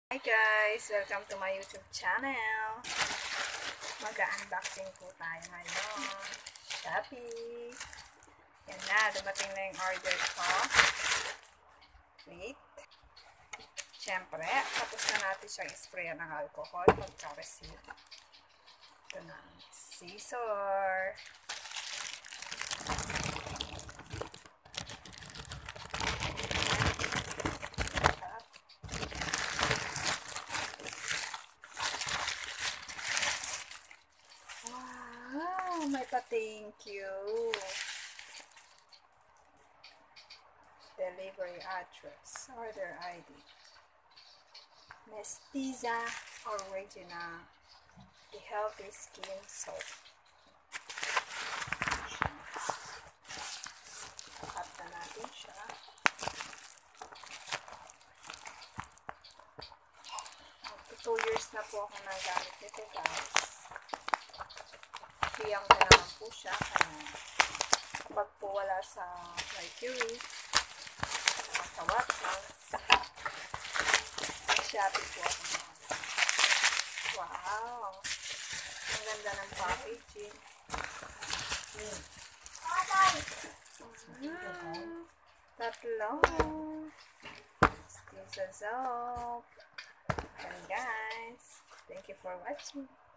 Hi guys! Welcome to my YouTube channel. Mag-unboxing po tayo ngayon. Shopee. Yan na, dumating na yung order ko. Wait. Siyempre, tapos na natin siyang sprayan ng alcohol pagka-receive. Ito na, scissor. May pa-thank you. Delivery address. Order ID. Mestiza Original. The Healthy Skin Soap. Cut na natin siya. After 2 years na po ako nagamit nito, guys. Siyang ko naman po siya. Kaya kapag po wala sa Mercury, sa Watsons, Shopee po ako naman. Wow! Ang ganda ng packaging. Tatlo. Still sa soap. And guys, thank you for watching.